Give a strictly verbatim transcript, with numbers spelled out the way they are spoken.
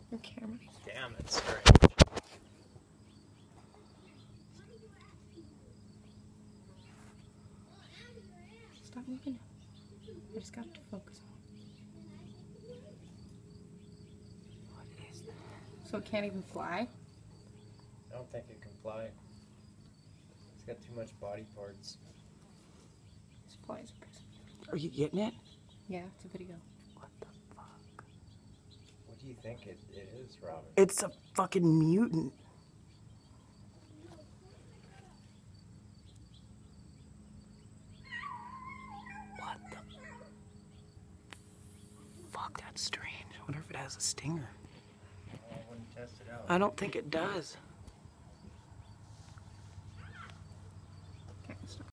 Your camera. Damn, it's strange. Stop moving. I just got to focus on. What is that? So it can't even fly? I don't think it can fly. It's got too much body parts. This flies are pissing. Are you getting it? Yeah, it's a video. What the fuck? What do you think it, it is, Robin? It's a fucking mutant. What the fuck? That's strange. I wonder if it has a stinger. I wouldn't test it out. I don't think it does.